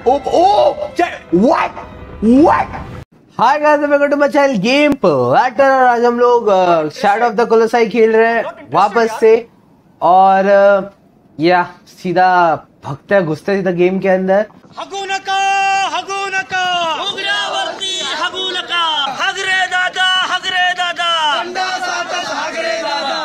What hi guys, welcome to my channel game पर। और आज हम लोग शैडो ऑफ द कोलोसाई खेल रहे हैं वापस से। और या सीधा भगते हैं, घुसते सीधा गेम के अंदर। हगुनका हगुनका उग्रवर्ती हगुनका हगरे दादा हगरे दादा हगरे दादा।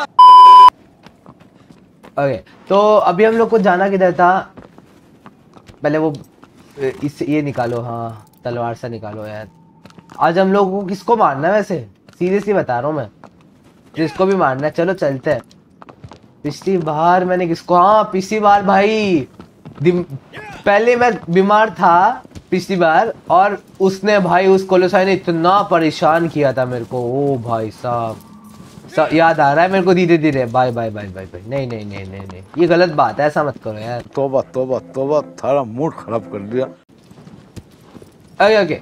ओके, तो अभी हम लोग को जाना किधर था? पहले वो इस ये निकालो, हाँ तलवार से निकालो यार। आज हम लोग को किसको मारना है वैसे? सीरियसली बता रहा हूँ मैं, जिसको भी मारना है चलो चलते हैं। पिछली बार मैंने किसको, हाँ पिछली बार भाई पहले मैं बीमार था पिछली बार, और उसने भाई उस कोलोसाई ने इतना परेशान किया था मेरे को। ओ भाई साहब याद आ रहा है मेरे को धीरे धीरे। Bye bye bye bye bye. नहीं नहीं नहीं नहीं नहीं, ये गलत बात है, ऐसा मत करो यार। तोबा तोबा तोबा, थारा मूड खराब कर दिया। ओके ओके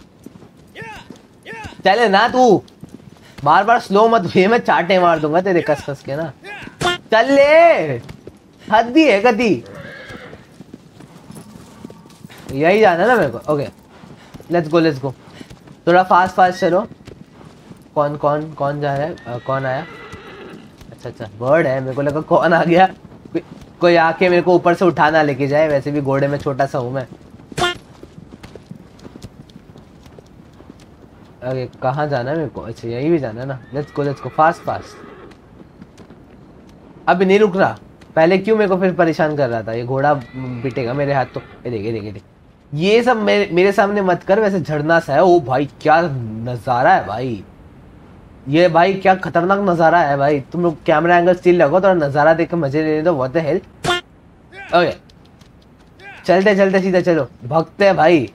चले ना, तू बार बार स्लो मत हुए, मैं चाटे मार दूंगा तेरे कस कस के ना। चल ले, हद्दी है कदी। यही जाना है ना मेरे को। Okay let's go. थोड़ा फास्ट फास्ट चलो। कौन कौन कौन जा रहा है? कौन आया? अच्छा बर्ड है, मेरे को लगा कौन आ गया। कोई आके मेरे को ऊपर से उठाना लेके जाए। वैसे भी घोड़े में छोटा सा हूं मैं। अरे कहाँ जाना है मेरे को? अच्छा यही भी जाना है ना। Let's go fast. अभी नहीं रुक रहा। पहले क्यों मेरे को फिर परेशान कर रहा था? ये घोड़ा पिटेगा मेरे हाथ तो। देख ये सब मेरे सामने मत कर। वैसे झरना सा है। ओ भाई क्या नजारा है भाई, ये भाई क्या खतरनाक नजारा है भाई। तुम लोग कैमरा एंगल स्टिल लगो तो नजारा देख के मजे लेने दो। What the hell. ओके चलते सीधा चलो, भगते हैं भाई।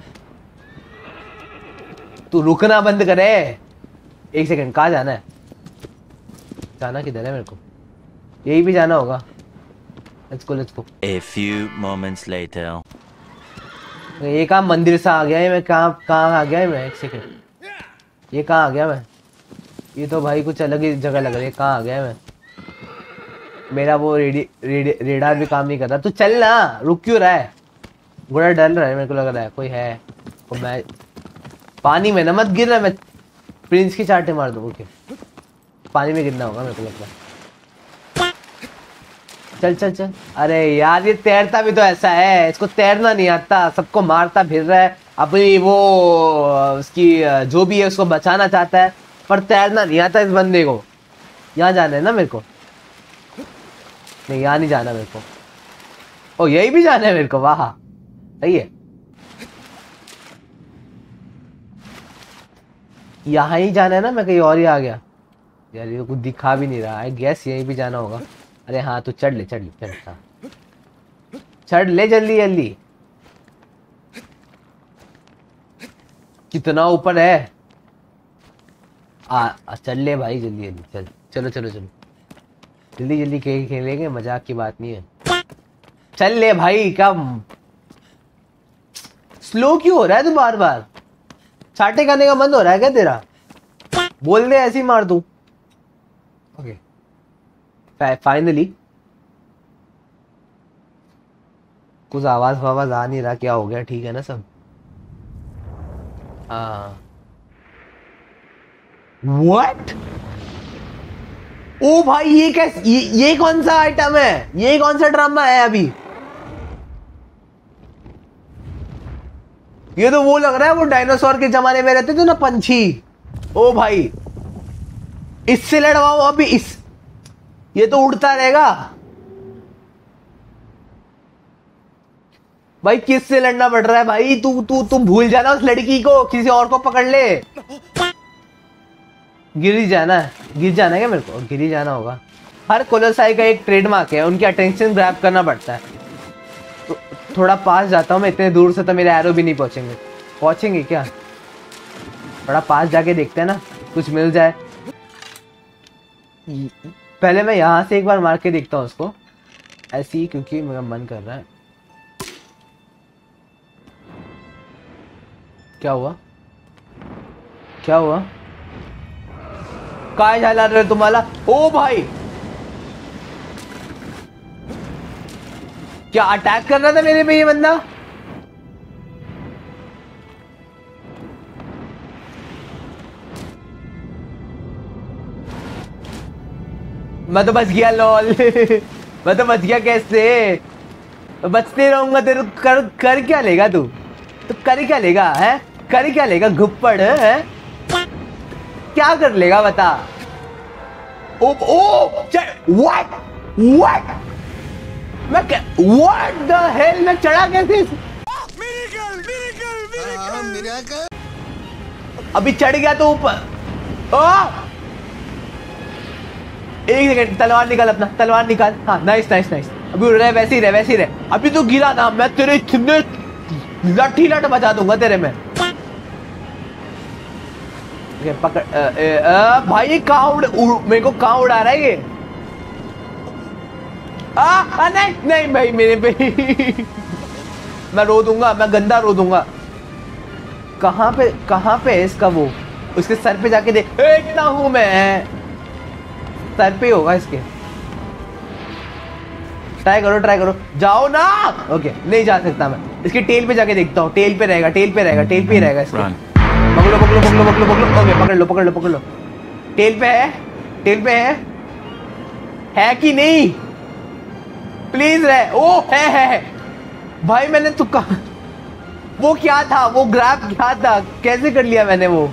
तू रुकना बंद करे। एक सेकंड, कहाँ जाना है? जाना किधर है मेरे को? यही भी जाना होगा। Let's go. A few moments later. ये कहाँ मंदिर सा आ गया है? मैं कहाँ आ गया है मैं? एक सेकंड, ये कहाँ आ गया मैं? ये तो भाई कुछ अलग ही जगह लग रही है। कहाँ आ गया है मैं? मेरा वो रेडार भी काम नहीं कर रहा। तो चल ना, रुक क्यों रहा है? घोड़ा डर रहा है मेरे को, लग रहा है कोई है। तो मैं पानी में ना मत गिरना, मैं प्रिंस की चाटे मार दूँ। ओके पानी में गिरना होगा मेरे को लगता है। चल। अरे यार ये तैरता भी तो ऐसा है, इसको तैरना नहीं आता, सबको मारता फिर रहा है। अपनी वो उसकी जो भी है उसको बचाना चाहता है, पर तैरना नहीं आता इस बंदे को। यहाँ जाना है ना मेरे को? नहीं यहाँ नहीं जाना मेरे को। ओ यही भी जाना है मेरे को। वाह सही है, यहाँ ही जाना है ना। मैं कहीं और ही आ गया यार, ये कुछ दिखा भी नहीं रहा है। गैस यहीं भी जाना होगा। अरे हाँ तो चढ़ ले जल्दी। कितना ऊपर है? चल ले भाई जल्दी चल। चलो जल्दी खेलेंगे, मजाक की बात नहीं है। चल ले भाई। क्या स्लो क्यों हो रहा है तू? बार चाटे खाने का मन हो रहा है क्या तेरा? बोल दे, ऐसे ही मार दूं। ओके फाइनली कुछ आवाज आ नहीं रहा। क्या हो गया? ठीक है ना सब? हाँ व्हाट? ओ भाई ये कैसे? ये कौन सा आइटम है? ये कौन सा ड्रामा है अभी? ये तो वो लग रहा है वो डायनासोर के जमाने में रहते थे ना पंछी। ओ भाई इससे लड़वाओ अभी। ये तो उड़ता रहेगा भाई। किससे लड़ना पड़ रहा है भाई? तू भूल जाना उस लड़की को, किसी और को पकड़ ले। गिर जाना है क्या मेरे को? गिर ही जाना होगा। हर कोलोसाई का एक ट्रेडमार्क है, उनकी अटेंशन ग्रैब करना पड़ता है। तो थोड़ा पास जाता हूँ मैं, इतने दूर से तो मेरे एरो भी नहीं पहुंचेंगे क्या? थोड़ा पास जाके देखते हैं ना, कुछ मिल जाए। पहले मैं यहाँ से एक बार मार के देखता हूँ उसको ऐसे ही, क्योंकि मेरा मन कर रहा है। क्या हुआ? काय झाला रे तुम्हाला? ओ भाई क्या अटैक कर रहा था मेरे पे ये बंदा? मैं तो बच गया लॉल। मैं तो बच गया कैसे? बचते रहूंगा तेरे कर क्या लेगा तू? तो कर क्या लेगा है? कर क्या लेगा घुप्पड़ है? क्या कर लेगा बता? व्हाट व्हाट द हेल मैं चढ़ा कैसे? अभी चढ़ गया तो ऊपर। एक सेकंड, तलवार निकाल अपना, तलवार निकाल। हाँ नाइस नाइस नाइस। अभी उड़ रहा है, वैसे ही रहे वैसे ही रहे। अभी तो गिरा ना, मैं तेरे इतने लठी लट बजा दूंगा तेरे में। पकड़ भाई ये कहाँ मेरे को कहाँ उड़ा रहा है ये? नहीं नहीं भाई मेरे पे। मैं रो दूंगा, मैं गंदा रो दूंगा। कहाँ पे है इसका वो? उसके सर पे जाके देख। इतना हूं मैं, सर पे होगा इसके। ट्राई करो जाओ ना। ओके नहीं जा सकता मैं। इसके टेल पे जाके देखता हूँ। टेल पे रहेगा, टेल पे ही रहेगा इसके। पकड़ो। ओके पकड़ लो। टेल पे है कि नहीं? प्लीज रहे। ओ है भाई। मैंने तो कहा वो क्या था, वो ग्रैब क्या था, कैसे कर लिया मैंने वो?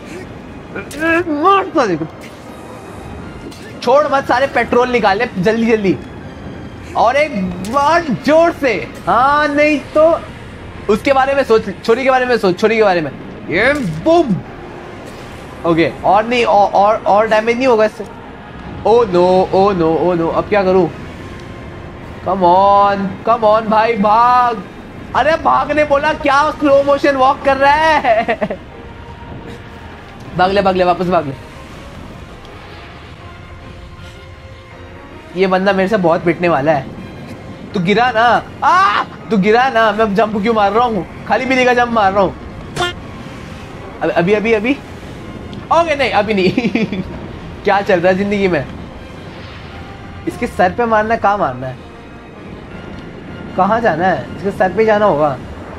छोड़ मत, सारे पेट्रोल निकाले जल्दी और एक बार जोर से। हाँ नहीं तो उसके बारे में सोच, छोरी के बारे में ये बूम। ओके और नहीं और डैमेज नहीं होगा इससे। ओ नो अब क्या करूं? कम ऑन भाई भाग। अरे भागने बोला, क्या स्लो मोशन वॉक कर रहा है? भाग ले वापस भाग ले। ये बंदा मेरे से बहुत पिटने वाला है। तू गिरा ना। मैं जंप क्यों मार रहा हूँ? खाली बिल्ली का जंप मार रहा हूँ। अभी ओके नहीं अभी नहीं। क्या चल रहा है जिंदगी में? इसके सर पे मारना है, कहाँ मारना है? कहाँ जाना है? इसके सर पे जाना होगा।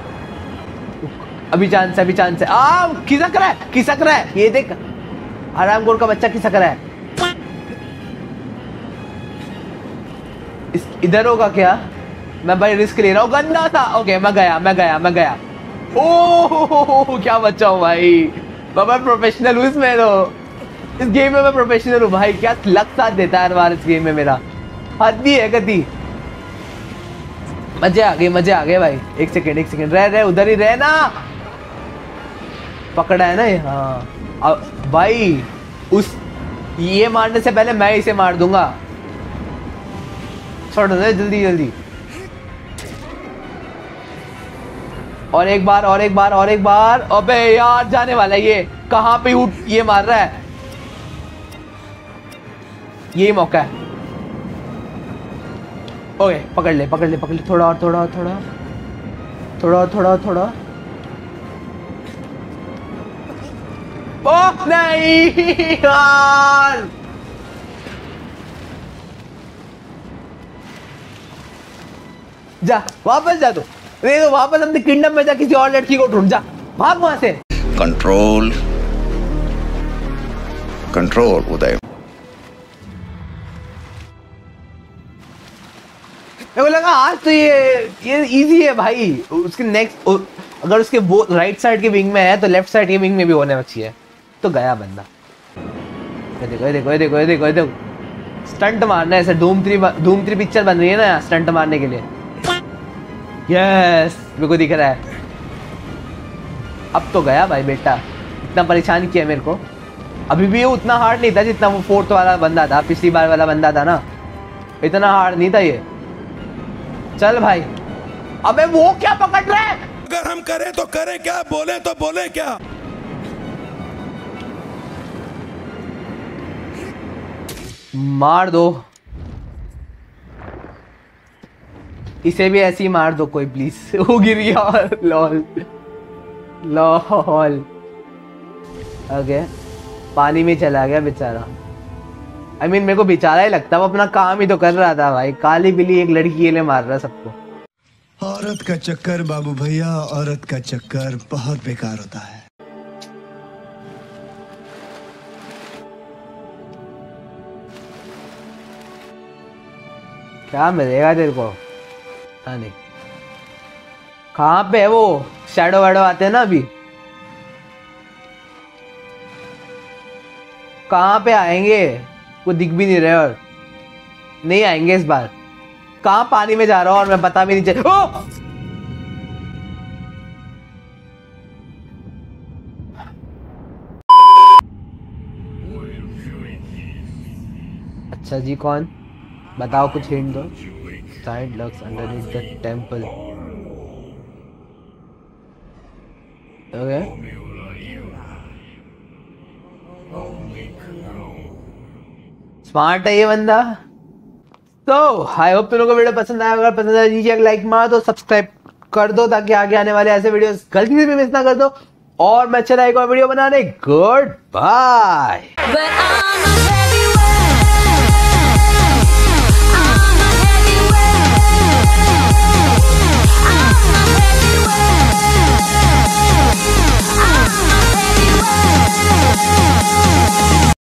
अभी चांस है। खिसक रहा है। ये देख, हरामखोर का बच्चा खिसक रहा है। इधर होगा क्या? मैं भाई रिस्क ले रहा हूँ, गंदा था। ओके मैं गया। ओह क्या बच्चा हूँ भाई। बाबा प्रोफेशनल हूँ इसमें तो। इस गेम में मैं प्रोफेशनल हूँ भाई। क्या लक साथ देता है हर बार इस गेम में मेरा। हद ही है गति। मजे आ गए भाई। एक सेकंड रह उधर ही रह ना। पकड़ा है ना ये? हाँ भाई ये मारने से पहले मैं इसे मार दूंगा। छोड़ दे जल्दी। और एक बार। अबे यार जाने वाला है ये। कहाँ पे ये मार रहा है? यही मौका है। ओके पकड़ ले। थोड़ा ओह नहीं यार। जा वापस जा तू। तो वापस अपने किंगडम में जा, किसी और लड़की को ढूंढ। जा भाग वहां से। कंट्रोल उदय। मेरे को लगा आज तो ये इजी है भाई। उसके नेक्स्ट अगर उसके वो राइट साइड के विंग में है तो लेफ्ट साइड के विंग में भी होने चाहिए। तो गया बंदा। ये देखो स्टंट मारना है। ऐसे धूम 3 पिक्चर बन रही है ना स्टंट मारने के लिए। यस मेरे को दिख रहा है। अब तो गया भाई बेटा। इतना परेशान किया मेरे को। अभी भी उतना हार्ड नहीं था जितना वो 4th वाला बंदा था, पिछली बार वाला बंदा था ना। इतना हार्ड नहीं था ये। चल भाई। अबे वो क्या पकड़ रहा है? अगर हम करें तो करें क्या, बोले तो बोले क्या? मार दो इसे भी, ऐसे ही मार दो कोई प्लीज। वो गिर गया। लॉल ओके पानी में चला गया बेचारा। I mean, मेरे को बेचारा ही लगता है। वो अपना काम ही तो कर रहा था भाई। काली बिल्ली एक लड़की के लिए मार रहा सबको। औरत का चक्कर बाबू भैया, औरत का चक्कर बहुत बेकार होता है। क्या मिलेगा तेरे को? हाँ नहीं, कहाँ पे है वो? शैडो वैडो आते हैं ना अभी, कहाँ पे आएंगे? वो दिख भी नहीं रहे और नहीं आएंगे इस बार। कहाँ पानी में जा रहा हूँ और मैं पता भी नहीं चल। ओ! अच्छा जी, कौन? बताओ, कुछ हिंट दो। Side lux underneath the temple. Okay, smart है ये बंदा। तो आई होप तुम लोगों को वीडियो पसंद आया। अगर पसंद आया नीचे एक लाइक मार दो, सब्सक्राइब कर दो ताकि आगे आने वाले ऐसे वीडियोस गलती से भी मिस ना कर दो। और मैं चला एक और वीडियो बनाने। Good bye.